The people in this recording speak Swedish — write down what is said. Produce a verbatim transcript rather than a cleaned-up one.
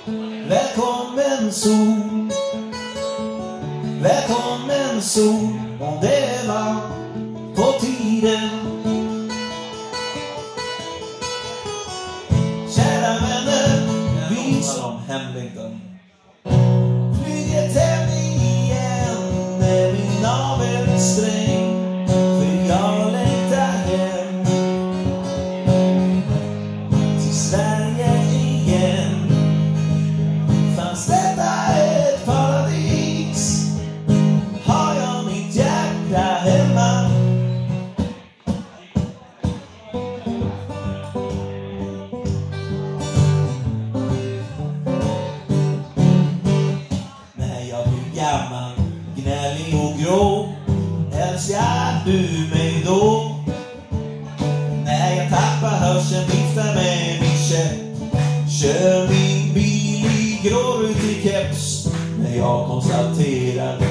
Välkommen sol, välkommen sol, om det var på tiden. Kära vänner, vi som hemlängtan flyger hem igen med min navelsträng, för jag längtar hem till Sverige igen. Fanns detta ett paradis, har jag mitt hjärta hemma. När jag blir gammal, gnällig och grå, älskar du mig då? När jag tappar hörseln, viftar med min käpp, kör min bil i grårutig keps. När jag konstaterar